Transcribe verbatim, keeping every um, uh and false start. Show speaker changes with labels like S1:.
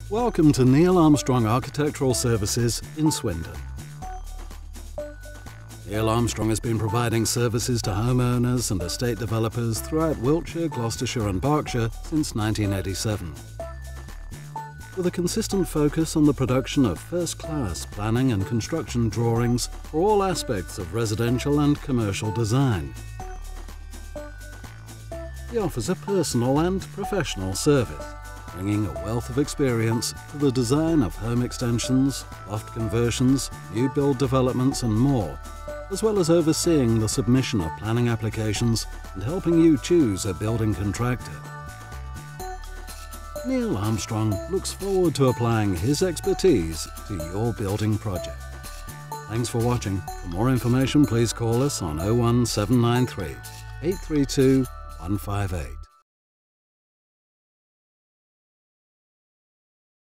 S1: Welcome to Neil Armstrong Architectural Services in Swindon. Neil Armstrong has been providing services to homeowners and estate developers throughout Wiltshire, Gloucestershire and Berkshire since nineteen eighty-seven. With a consistent focus on the production of first-class planning and construction drawings for all aspects of residential and commercial design. He offers a personal and professional service, bringing a wealth of experience to the design of home extensions, loft conversions, new build developments and more, as well as overseeing the submission of planning applications and helping you choose a building contractor. Neil Armstrong looks forward to applying his expertise to your building project. Thanks for watching. For more information, please call us on oh one seven nine three, eight three two, one five eight.